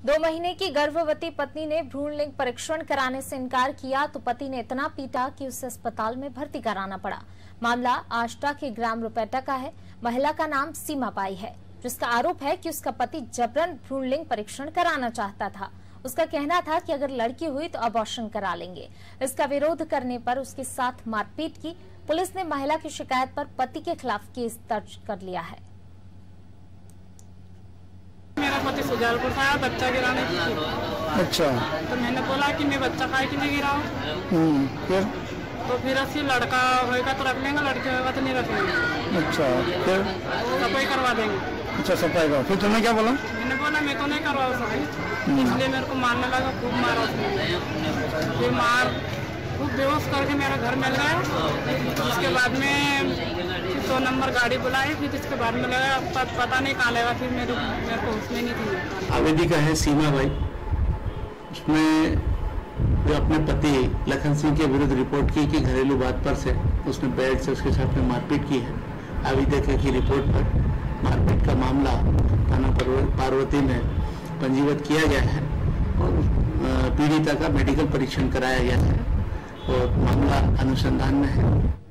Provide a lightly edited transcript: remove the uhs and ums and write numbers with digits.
2 महीने की गर्भवती पत्नी ने भ्रूण लिंग परीक्षण कराने से इनकार किया तो पति ने इतना पीटा कि उसे अस्पताल में भर्ती कराना पड़ा। मामला आष्टा के ग्राम रुपेटा का है। महिला का नाम सीमा बाई है, जिसका आरोप है कि उसका पति जबरन भ्रूण लिंग परीक्षण कराना चाहता था। उसका कहना था कि अगर लड़की हुई तो अबॉर्शन करा लेंगे। इसका विरोध करने पर उसके साथ मारपीट की। पुलिस ने महिला की शिकायत पर पति के खिलाफ केस दर्ज कर लिया है। मेरा पति सुजालपुर से आया बच्चा गिराने की। अच्छा। तो मैंने बोला कि मैं बच्चा खाए कि नहीं गिराऊं। फिर ऐसे लड़का होएगा तो रख लेंगे, लड़की होएगा तो नहीं रखेंगे। अच्छा। फिर सफाई करवा देंगे। अच्छा, सफाई का। फिर तुमने क्या बोला? मैंने बोला मैं तो नहीं करवा सफाई, इसलिए मेरे को मारने लगा, खूब मारा उसने। फिर खूब बेहोश करके मेरा घर मिल गया। उसके बाद में 100 नंबर गाड़ी बुलाई। फिर इसके बाद में लगा पता नहीं कहाँ लगा। फिर मेरे को उसमें नहीं थी। आवेदिका है सीमा बाई। उसने जो अपने पति लखन सिंह के विरुद्ध रिपोर्ट की कि घरेलू बात पर से उसने बेल्ट से उसके साथ में मारपीट की है। आवेदिका की रिपोर्ट पर मारपीट का मामला थाना पार्वती में पंजीबद्ध किया गया है और पीड़िता का मेडिकल परीक्षण कराया गया है और मामला अनुसंधान में है।